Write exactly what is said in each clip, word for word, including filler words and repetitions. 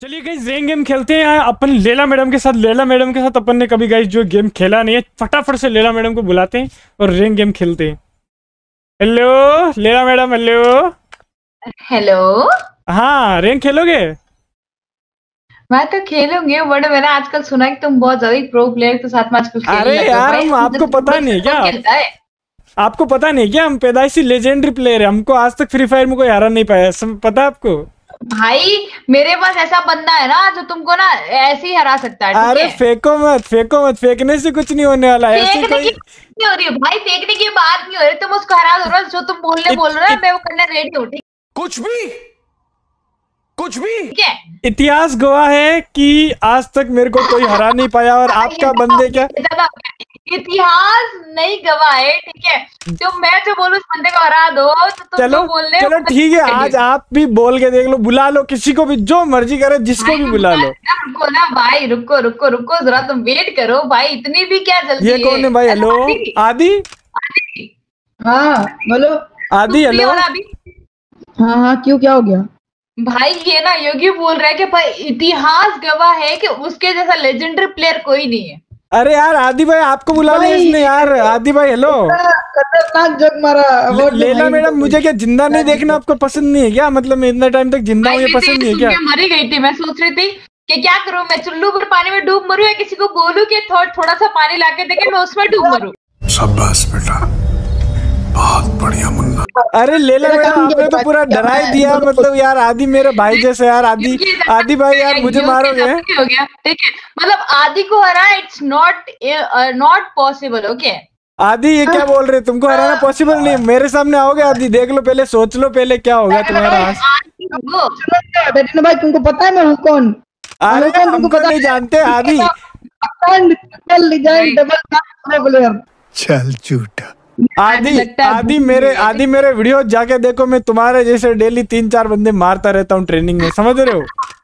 चलिए guys rank game खेलते हैं अपन लेला मैडम के साथ। लेला मैडम के साथ अपन ने कभी गाइस जो गेम खेला नहीं है, फटाफट से लेला मैडम को बुलाते हैं और रैंक गेम खेलते हैं। Hello Leila madam. Hello hello. हाँ रैंक खेलोगे? मैं तो खेलूंगी बट मैंने आजकल सुना कि तुम बहुत ज्यादा प्रो प्लेयर के साथ में आजकल खेल अरे यार हम आपको पता नहीं क्या आपको पता नहीं क्या हम पैदाइशी लेजेंडरी प्लेयर है। हमको आज तक फ्री फायर में कोई हरा नहीं पाया, सब पता है आपको? भाई मेरे पास ऐसा बंदा है ना जो तुमको ना ऐसे ही हरा सकता है। अरे फेंको मत फेंको मत, फेंकने से कुछ नहीं होने वाला है। ऐसे कोई नहीं हो रही है भाई, फेंकने की बात नहीं हो रही, तुम उसको हरा दो ना। जो तुम बोलने बोल रहे हो मैं वो करने रेडी हूँ। कुछ भी कुछ भी ठीक है। इतिहास गवाह है कि आज तक मेरे को कोई हरा नहीं पाया और आपका बंदे क्या इतिहास नहीं गवाह है। ठीक है, जो मैं जो बोलूं उस बंदे को हरा दो तो तुम चलो बोलने चलो ठीक है, आज आप भी बोल के देख लो, बुला लो किसी को भी, जो मर्जी करे जिसको भी बुला लो। रुको ना भाई, रुको रुको रुको जरा, तुम वेट करो भाई, इतनी भी क्या जल्दी ये कौन है भाई? हेलो आदि। हाँ बोलो आदि। हेलो हाँ हाँ क्यों, क्या हो गया भाई? ये ना योगी बोल रहा है कि भाई इतिहास गवाह है कि उसके जैसा लेजेंडरी प्लेयर कोई नहीं है। अरे यार आदि भाई आपको बुला लिया इसने यार। आदि भाई हेलो। खतरनाक जग मारा। लेला मैडम मुझे क्या जिंदा नहीं देखना आपको पसंद नहीं है क्या? मतलब मैं इतना टाइम तक जिंदा हूँ ये पसंद नहीं है क्या? मरी गई थी, मैं सोच रही थी कि क्या करूं, मैं चुल्लू पर पानी में डूब मरूं या किसी को बोलूं कि थोड़ा थोड़ा सा पानी लाके देके मैं उसमें डूब मरूं। शाबाश बेटा, बहुत बढ़िया मुन्ना। अरे लेला मैडम आपने तो पूरा डरा ही दिया। मतलब यार आदि मेरे भाई जैसे यार। आदि आदि भाई यार मुझे मारोगे? हो गया ठीक है, मतलब आदि को हरा it's not not possible. Okay Adi ये क्या बोल रहे, तुमको हराना पॉसिबल नहीं? मेरे सामने आओगे आदि? देख लो पहले, सोच लो पहले क्या होगा तुम्हारा। भाई तुमको पता है मैं हूँ कौन? अरे हमको नहीं जानते आदि। चल झूठा। आदि आदि मेरे आदि मेरे वीडियो जाके देखो, मैं तुम्हारे जैसे डेली तीन चार बंदे मारता रहता हूँ ट्रेनिंग में, समझ रहे हो?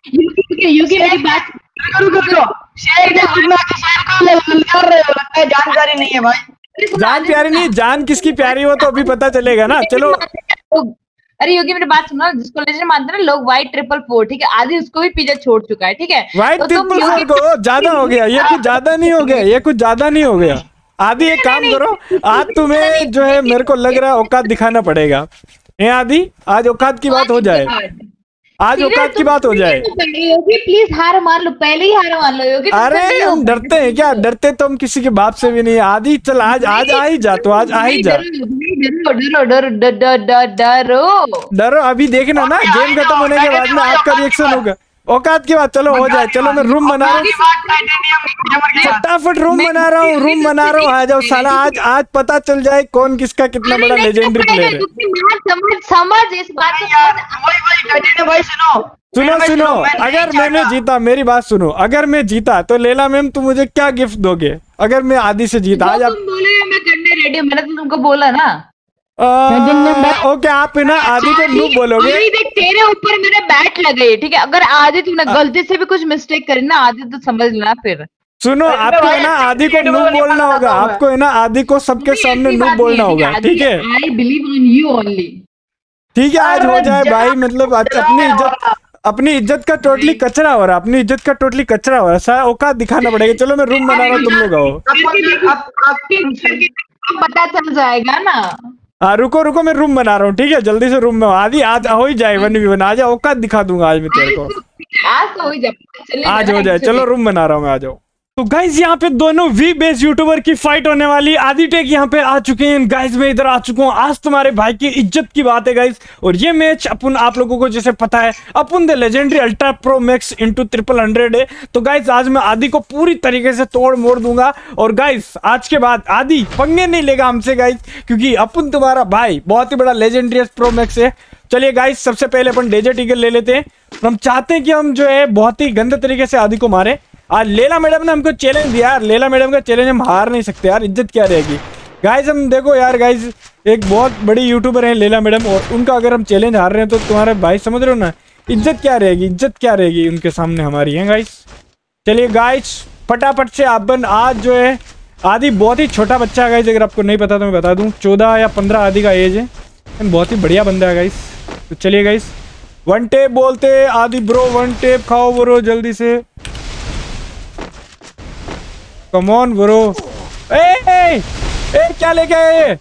जानकारी नहीं है भाई। जान प्यारी नहीं, जान किसकी प्यारी हो तो अभी पता चलेगा ना। चलो अरे योगी मेरी बात सुनो, जिसको लेजेंड मानते हैं ना लोग, व्हाइट ट्रिपल फोर, ठीक है, आदि उसको भी पीछे छोड़ चुका है। ठीक है, व्हाइट ट्रिपल फोर को ज्यादा हो गया, ये कुछ ज्यादा नहीं हो गया, ये कुछ ज्यादा नहीं हो गया। आदि एक काम करो, आज तुम्हें जो है मेरे को लग रहा है औकात दिखाना पड़ेगा। ए आदि आज औकात की बात हो जाए, आज औकात की बात हो जाए। योगी प्लीज हार मान लो, पहले ही हार मान लो योगी। अरे हम डरते हैं क्या? डरते तो हम किसी के बाप से भी नहीं। आदि चल आज आज आ ही जा, तो आज आ ही जा। डरो डरो डरो डरो डरो अभी देखना ना, गेम खत्म होने के बाद में आपका रिएक्शन होगा। औकात की बात चलो हो जाए। चलो मैं रूम बना रहा हूँ, फटाफट रूम बना रहा हूँ, रूम बना रहा हूँ। आ जाओ साला, आज आज पता चल जाए कौन किसका कितना बड़ा लेजेंडरी प्लेयर है। समझ समझ इस बात को। भाई सुनो सुनो सुनो, अगर मैंने जीता, मेरी बात सुनो, अगर मैं जीता तो लेला मैम तुम मुझे क्या गिफ्ट दोगे? अगर मैं आदि से जीता आज आप बोले मैं करने रेडी हूं, मैंने तो तुमको बोला ना। ओके आप ना आदि को नूब बोलोगे? देख तेरे ऊपर मेरे बैट लगे, ठीक है, अगर आदि तूने गलती से भी कुछ मिस्टेक करी ना आदि तो समझ लेना फिर। सुनो आपको है ना आदि को नूब बोलना होगा, आपको है ना आदि को सबके सामने नूब बोलना होगा, ठीक है? I believe in you only. ठीक है आज हो जाए भाई। मतलब अपनी इज्जत अपनी इज्जत का टोटली कचरा हो रहा है, अपनी इज्जत का टोटली कचरा हो रहा है। सारा औकात दिखाना पड़ेगा। चलो मैं रूम बना रहा हूँ, तुम लोग आओ। पता चल जाएगा ना। हाँ रुको रुको, मैं रूम बना रहा हूँ, ठीक है? जल्दी से रूम में आदि आज हो ही जाए, वन वी वन आ जाओ, औकात दिखा दूंगा आज मैं तेरे को। आज तो हो जाए, आज हो जाए। चलो रूम बना रहा हूँ मैं, आ जाओ। तो गाइज यहाँ पे दोनों वी बेस यूट्यूबर की फाइट होने वाली। आदि टेक यहाँ पे आ चुके हैं गाइज, मैं इधर आ चुका हूँ। आज तुम्हारे भाई की इज्जत की बात है गाइज, और ये मैच अपन आप लोगों को जैसे पता है अपन the legendary ultra pro max into triple hundred है। तो गाइज आज मैं आदि को पूरी तरीके से तोड़ मोड़ दूंगा। और गाइज आज के बाद आदि पंगे नहीं लेगा हमसे गाइज, क्योंकि अपन तुम्हारा भाई बहुत ही बड़ा लेजेंडरी प्रो मैक्स है। चलिए गाइज सबसे पहले अपन डेजर्ट ईगल ले लेते हैं। हम चाहते हैं कि हम जो है बहुत ही गंदे तरीके से आदि को मारे। आज लेला मैडम ने हमको चैलेंज दिया यार, लेला मैडम का चैलेंज हम हार नहीं सकते यार, इज्जत क्या रहेगी गाइज? हम देखो यार गाइज एक बहुत बड़ी यूट्यूबर है लेला मैडम, और उनका अगर हम चैलेंज हार रहे हैं तो तुम्हारे भाई समझ रहे हो ना, इज्जत क्या रहेगी? इज्जत क्या रहेगी उनके सामने हमारी, है गाइज? चलिए गाइज फटाफट से अपन आज जो है, आदि बहुत ही छोटा बच्चा है गाइज, अगर आपको नहीं पता तो मैं बता दूं, चौदह या पंद्रह आदि का एज है, बहुत ही बढ़िया बंदा है गाइज। तो चलिए गाइज वन टेप बोलते आदि ब्रो, वन टेप खाओ ब्रो जल्दी से। Come on bro. ए, ए, ए क्या लेके आए?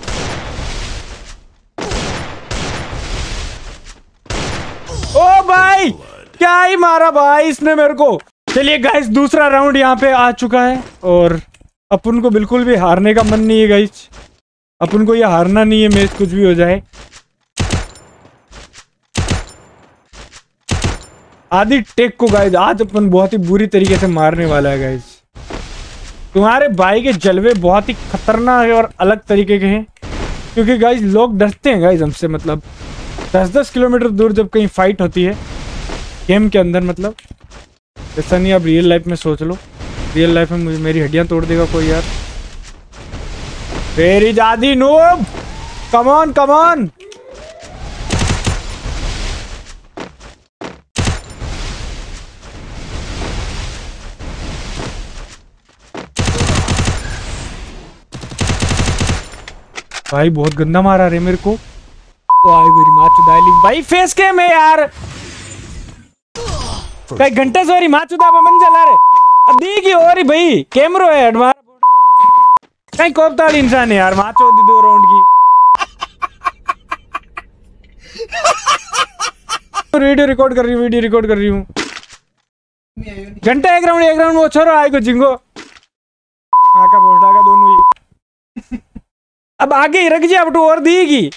ओ भाई क्या ही मारा भाई इसने मेरे को। चलिए गाइस दूसरा राउंड यहाँ पे आ चुका है और अपन को बिल्कुल भी हारने का मन नहीं है गाइस। अपन को ये हारना नहीं है, मैच कुछ भी हो जाए। आदि टेक को गाइस आज अपन बहुत ही बुरी तरीके से मारने वाला है गाइस। तुम्हारे भाई के जलवे बहुत ही खतरनाक और अलग तरीके के हैं, क्योंकि गाइस लोग डरते हैं गाइस हमसे। मतलब दस दस किलोमीटर दूर जब कहीं फाइट होती है गेम के अंदर, मतलब ऐसा नहीं आप रियल लाइफ में सोच लो। रियल लाइफ में मुझे मेरी हड्डियां तोड़ देगा कोई यार। वेरी जादी noob, come on come on. भाई बहुत गंदा मारा रे मेरे को। भाई फेस के में यार कई घंटे से हो माचुदा मन चला रे अदी की हो रही भाई कैमरो है कहीं कोपताड़ी इंसान है यार। माचो दी दो राउंड की वीडियो रिकॉर्ड कर रही हूँ वीडियो रिकॉर्ड कर रही हूँ। घंटा एक राउंड एक राउंड वो छोरो आए को जिंगो आका पोस्टा का दोनों ही। अब आगे ही रख जी अब तो और देगी।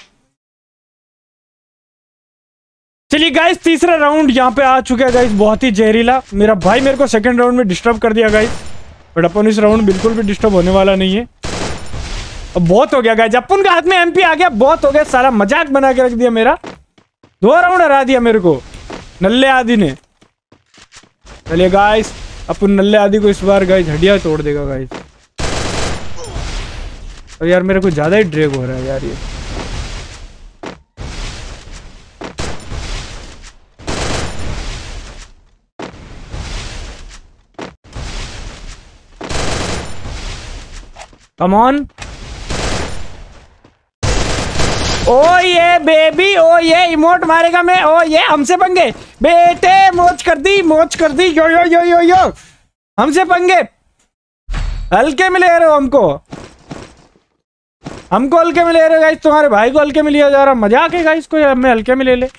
चलिए गाइस तीसरा राउंड यहाँ पे आ चुका है गाइस, बहुत ही जहरीला। मेरा भाई मेरे को सेकंड राउंड में डिस्टर्ब कर दिया गाइस, बट अपन इस राउंड बिल्कुल भी डिस्टर्ब होने वाला नहीं है। अब बहुत हो गया गाइस, अपन का हाथ में एमपी आ गया, बहुत हो गया। सारा मजाक बना के रख दिया मेरा। दो राउंड हरा दिया मेरे को नल्ले आदि ने। चलिए गाइस अपन नल्ले आदि को इस बार गाइस हड्डियां तोड़ देगा गाइस। और यार मेरे को ज्यादा ही ड्रैग हो रहा है यार ये। Come on. ओ ये बेबी, ओ ये इमोट मारेगा मैं, ओ ये हमसे पंगे बेटे। मोच कर दी मोच कर दी यो यो यो यो यो हमसे पंगे। हल्के में ले रहे हो हमको हमको हल्के में ले रहे हो गाइस। तुम्हारे भाई को हल्के में लिया जा रहा, मजाक है गाइस। कोई हमें हल्के में ले ले।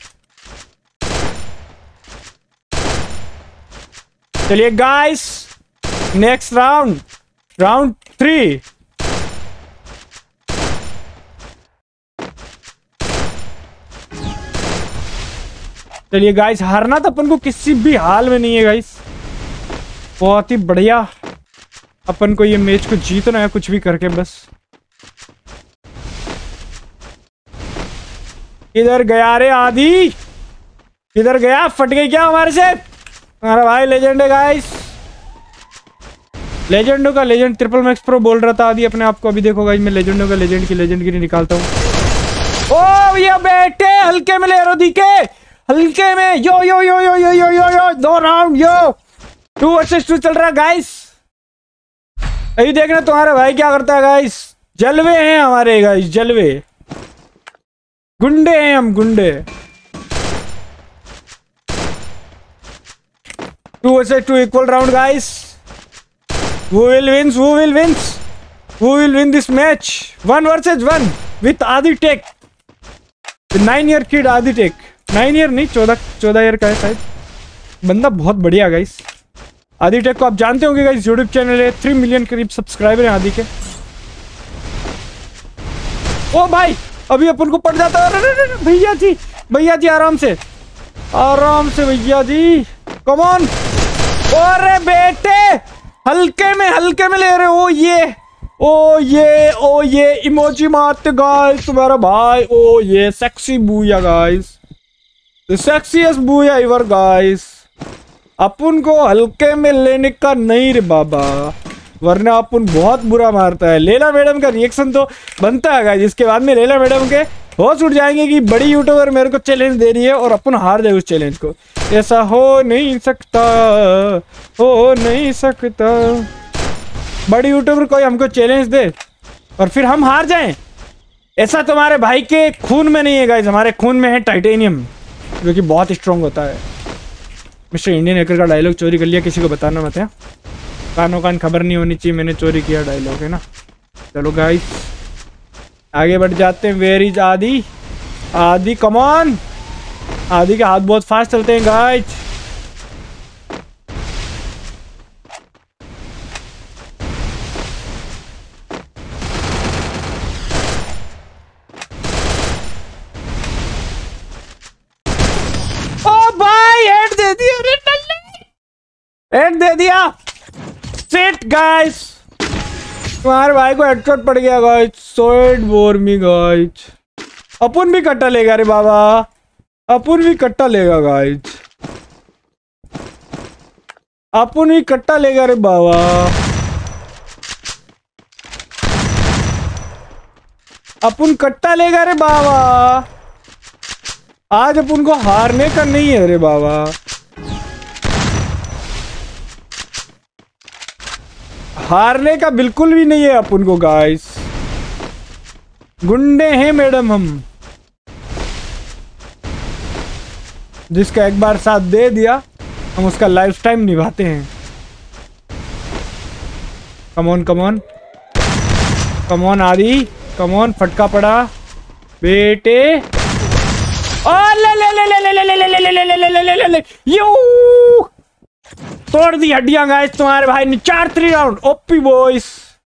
चलिए guys next round, round three. चलिए गाइस हारना तो अपन को किसी भी हाल में नहीं है गाइस। बहुत ही बढ़िया अपन को ये मैच को जीतना है कुछ भी करके बस। इधर गया रे आदि, इधर गया, फट गई क्या हमारे से? हमारा भाई लेजेंड है गाइस, लेजेंडो का लेजेंड। ट्रिपल मैक्स प्रो बोल रहा था आदि अपने आप को। अभी देखो गाइस मैं लेजेंडो का लेजेंड की लेजेंडगिरी निकालता हूँ। ओ ये बेटे हल्के में ले रो दी के, हल्के में यो yo yo yo yo yo yo yo दो round yo two versus two चल रहा है गाइस। अभी देखना तुम्हारा भाई क्या करता है गाइस। जलवे हैं हमारे गाइस, जलवे गुंडे हैं हम, गुंडे। Two versus two equal round guys. Who will wins? Who will wins? Who will win this match? One versus one with Adi Tech. The nine year kid Adi Tech. Nine year नहीं, चौदह चौदह year का है शायद। बंदा बहुत बढ़िया guys. आदि टेक को आप जानते होंगे गाइस, यूट्यूब चैनल है, थ्री मिलियन करीब सब्सक्राइबर हैं आदि के। ओ भाई अभी अपन को पड़ जाता है। भैया जी भैया जी आराम से आराम से भैया जी, कम ऑन। अरे बेटे हल्के में हल्के में ले रहे हो ये। ओ ये ओ ये इमोजी मारते गाइस तुम्हारा भाई। ओ ये sexy booyah guys, the sexiest booyah ever guys. अपन को हल्के में लेने का नहीं रे बाबा, वरना अपन बहुत बुरा मारता है। लेला मैडम का रिएक्शन तो बनता है गाइस, इसके बाद में लेला मैडम के होश उठ जाएंगे कि बड़ी यूट्यूबर मेरे को चैलेंज दे रही है और अपन हार जाए उस चैलेंज को। ऐसा हो नहीं सकता, हो नहीं सकता। बड़ी यूट्यूबर कोई हमको चैलेंज दे और फिर हम हार जाएं, ऐसा तुम्हारे भाई के खून में नहीं है गाइस। हमारे खून में है टाइटेनियम। जो कि बहुत स्ट्रॉन्ग होता है। मिस्टर इंडियन हैकर का डायलॉग चोरी कर लिया, किसी को बताना मत है, कानों कान खबर नहीं होनी चाहिए मैंने चोरी किया डायलॉग, है ना। चलो गाइस आगे बढ़ जाते हैं। वेयर इज आदि? आदि कम ऑन। आदि के हाथ बहुत फास्ट चलते हैं गाइस। ओ भाई हेड दे दिया, हेड दे दिया। सिट गाइस, तुम्हारे भाई को हेडशॉट पड़ गया गाइस। सोड बोर मी गाइस। अपन भी कट्टा लेगा रे बाबा, अपन भी कट्टा लेगा गाइस, अपन भी कट्टा लेगा रे बाबा। अपन कट्टा लेगा रे बाबा। आज अपन को हारने का नहीं है रे बाबा। हारने का बिल्कुल भी नहीं है अपन को गाइस। गुंडे हैं मैडम हम। जिसका एक बार साथ दे दिया हम उसका लाइफ टाइम निभाते हैं। Come on come on come on Aadi, come on. फटका पड़ा बेटे। ओ ले ले ले ले ले ले ले ले ले ले ले ले ले ले ले यू तोड़ दी हड्डियां गाइस तुम्हारे भाई ने। चार थ्री राउंड ओपी बॉयज।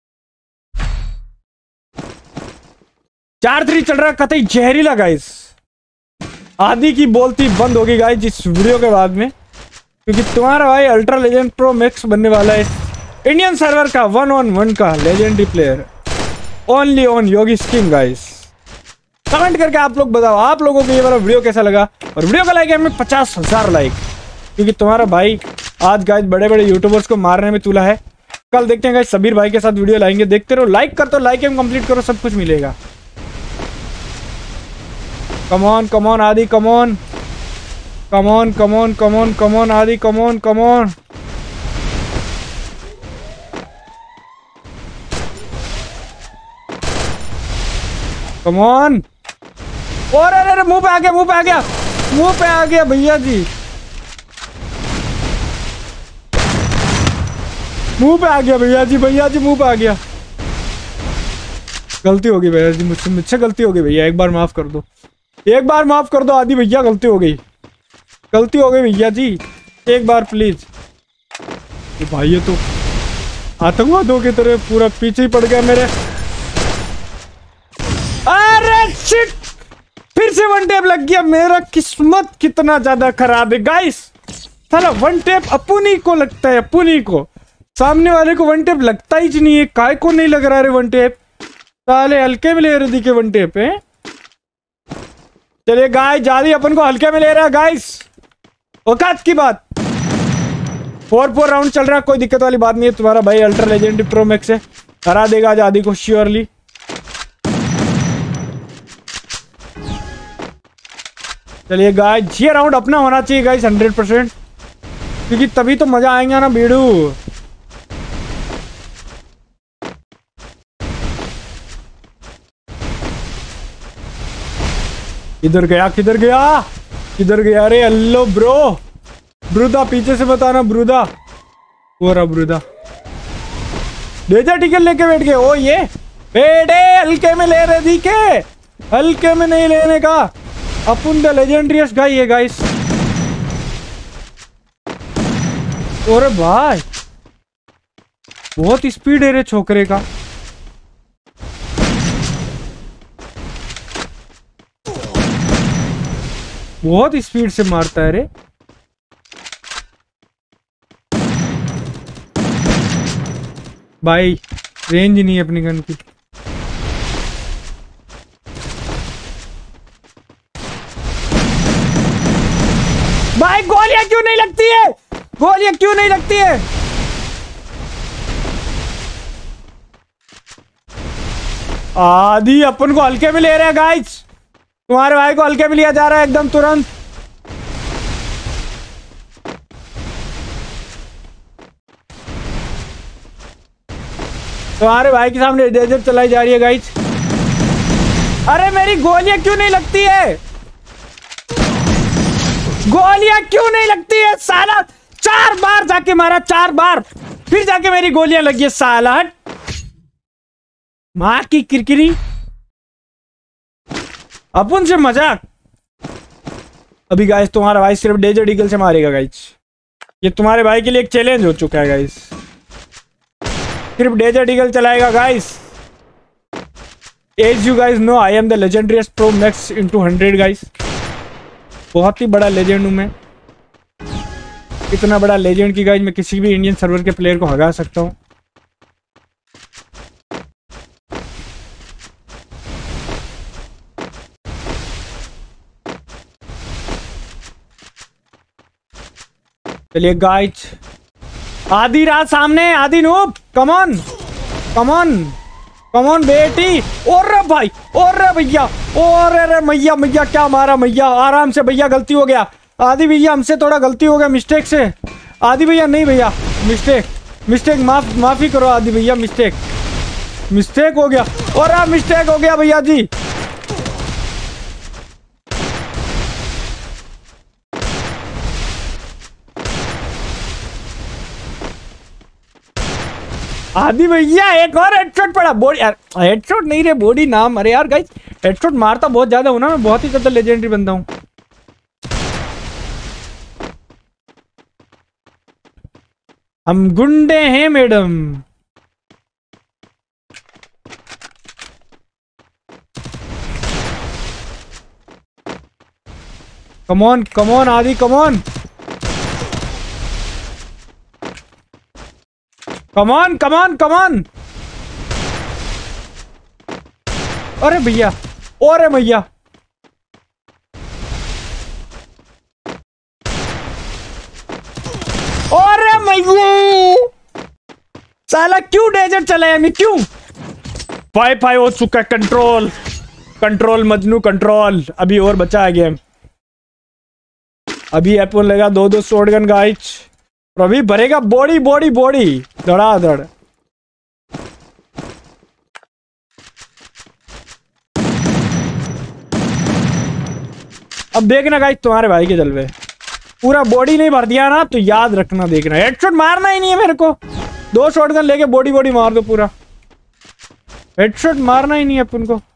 चार थ्री चल रहा, कतई जहरीला गाइस। आदि की बोलती बंद होगी गाइस इस वीडियो के बाद में, क्योंकि तुम्हारा भाई अल्ट्रा लेजेंड प्रो मैक्स बनने वाला है इंडियन सर्वर का वन ऑन वन का legendary player only on Yogi skin guys. Comment करके आप लोग बताओ आप लोगों को ये वाला वीडियो कैसा लगा, और वीडियो का लाइक है हमें पचास हजार लाइक, क्योंकि तुम्हारा भाई आज गाइस बड़े बड़े यूट्यूबर्स को मारने में तुला है। कल देखते हैं गाइस सबीर भाई के साथ वीडियो लाएंगे। देखते रहो, लाइक कर तो लाइक एम कंप्लीट करो, सब कुछ मिलेगा। Come on come on Aadi, come on come on come on come on come on Aadi, come on come on. Come on. और अरे अरे मुंह पे आ गया, मुंह पे आ गया, मुंह पे आ गया भैया जी, मुंह पे आ गया भैया जी, भैया जी मुंह पे आ गया। गलती हो गई भैया जी, मुझसे मुझसे गलती हो गई भैया, एक बार माफ कर दो, एक बार माफ कर दो आदि भैया, गलती हो गई, गलती हो गई भैया जी, एक बार प्लीज। तो भाई ये तो आतंकवादियों की तरह पूरा पीछे ही पड़ गया मेरे। अरे शिट, फिर से वन टेप लग गया। मेरा किस्मत कितना ज्यादा खराब है गाइस। साला वन टेप अपुनी को लगता है, अपुनी को, सामने वाले को वन टेप लगता ही नहीं है। काय को नहीं लग रहा है वन टेप, साले हल्के में ले रहे दिखे वन टेप है। चलिए गाइस जादी अपन को हल्के में ले रहा है गाइस, औकात की बात। फोर फोर राउंड चल रहा है, कोई दिक्कत वाली बात नहीं है। तुम्हारा भाई अल्ट्रा लेजेंडरी प्रो मैक्स है, हरा देगा जादी को श्योरली। चलिए गाइस ये राउंड अपना होना चाहिए गाइस हंड्रेड परसेंट, क्योंकि तभी तो मजा आएगा ना बीड़ू। किधर गया किधर गया किधर गया रे? हेलो ब्रो, ब्रुदा पीछे से बताना ब्रुदा। वो रहा ब्रुदा, डेजर्ट टिकट लेके बैठ गए। ओ ये बेटे हल्के में ले रहे दी के, हल्के में नहीं लेने का। अपन द लेजेंडरीस्ट गाय है गाइस। अरे भाई बहुत स्पीड है रे छोकरे का। बहुत स्पीड से मारता है रे। भाई रेंज नहीं है अपनी गन की। भाई गोलियां क्यों नहीं लगती है, गोलियां क्यों नहीं लगती है? आदि अपन को हल्के में ले रहे हैं गाइस, तुम्हारे भाई को हल्के में लिया जा रहा है एकदम तुरंत। तुम्हारे भाई के सामने डेजर्ट चलाई जा रही है गाइस। अरे मेरी गोलियां क्यों नहीं लगती है? गोलियां क्यों नहीं लगती है साला? चार बार जाके मारा, चार बार, फिर जाके मेरी गोलियां लगी है साला। हट मां की किरकिरी, अपन से मजाक। अभी गाइस तुम्हारा भाई सिर्फ डेजर्ट ईगल से मारेगा गाइस। ये तुम्हारे भाई के लिए एक चैलेंज हो चुका है गाइस, सिर्फ डेजर्ट ईगल चलाएगा guys. As you guys know I am the legendariest pro max into hundred guys. बहुत ही बड़ा लेजेंड हूं मैं, इतना बड़ा लेजेंड की गाइस मैं किसी भी इंडियन सर्वर के प्लेयर को हरा सकता हूं। चलिए गाइस, आधी रात सामने, आधी noob, come on come on come on बेटी। और भाई, और भैया, और अरे मैया मैया क्या मारा मैया, आराम से भैया, गलती हो गया आदि भैया, हमसे थोड़ा गलती हो गया मिस्टेक से। आदि भैया नहीं भैया, मिस्टेक मिस्टेक माफ माफी करो आदि भैया, मिस्टेक मिस्टेक हो गया, और अब मिस्टेक हो गया भैया जी। आदि भैया एक और हेडशॉट पड़ा, बॉडी यार, हेडशॉट नहीं रे, बॉडी नाम। अरे यार गाइस, हेडशॉट मारता बहुत ज्यादा हूं ना मैं, बहुत ही ज्यादा लेजेंडरी बंदा हूं। हम गुंडे हैं madam. Come on come on Aadi, come on come on come on come on. अरे भैया, अरे भैया, अरे मैया साला क्यों डेजर्ट चलाया मैं, क्यों? फाइव फाइव हो चुका है, कंट्रोल कंट्रोल मजनू कंट्रोल। अभी और बचा है गेम, अभी अपन लगा दो दो शॉटगन गाइस, और अभी भरेगा बॉडी बॉडी बॉडी धड़ाधड़। अब देखना गाइस तुम्हारे भाई के जलवे, पूरा बॉडी नहीं भर दिया ना तो याद रखना, देखना हेडशॉट मारना ही नहीं है मेरे को। दो शॉटगन लेके बॉडी बॉडी मार दो, पूरा हेडशॉट मारना ही नहीं है अपन को।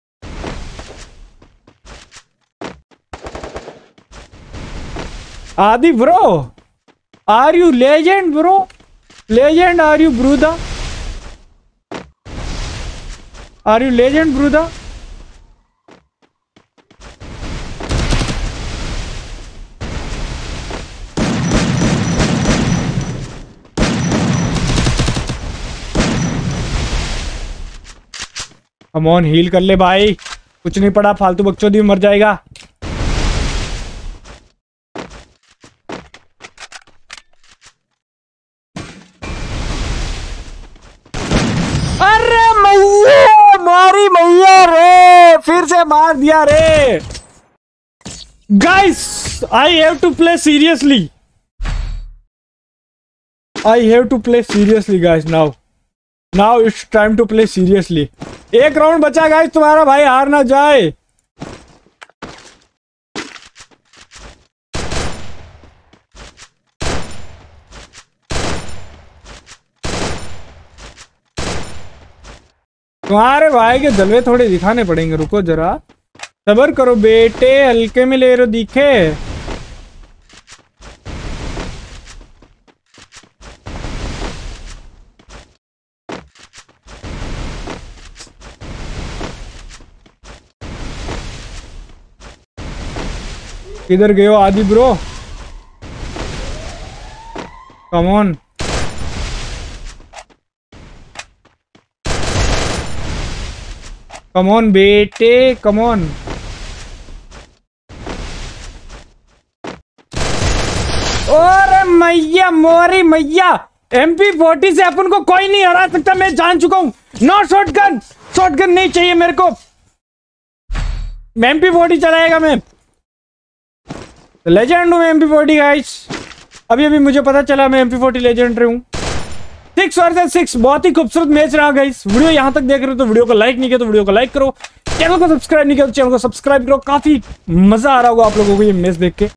Aadi bro, are you legend bro? Legend are you brother? Are you legend brother? Come on, heal कर ले भाई, कुछ नहीं पड़ा, फालतू बकचोदी में मर जाएगा। अरे मैया, मारी मैया रे, फिर से मार दिया रे। Guys I have to play seriously, I have to play seriously guys. Now now it's time to play seriously. एक राउंड बचा गाइस, तुम्हारा भाई हार ना जाए। तुम्हारे भाई के जलवे थोड़े दिखाने पड़ेंगे, रुको जरा, सबर करो बेटे, हल्के में ले रो दिखे। किधर गए हो Aadi bro? Come on, come on बेटे, कम ऑन। और मैया मोरी मैया, एम पी फोर्टी से अपन को कोई नहीं हरा सकता, मैं जान चुका हूं। नो शॉटगन, शॉटगन नहीं चाहिए मेरे को, एम पी फोर्टी चलाएगा मैं, लेजेंड हूँ एम पी फोर्टी गाइस। अभी अभी मुझे पता चला मैं एम पी फोर्टी लेजेंडरी हूँ। सिक्स वर्सेस सिक्स, बहुत ही खूबसूरत मैच रहा गाइस। वीडियो यहाँ तक देख रहे हो तो वीडियो को लाइक नहीं किया तो वीडियो को लाइक करो, चैनल को सब्सक्राइब नहीं किया तो चैनल को सब्सक्राइब करो। काफी मजा आ रहा होगा आप लोगों को ये मैच देख के।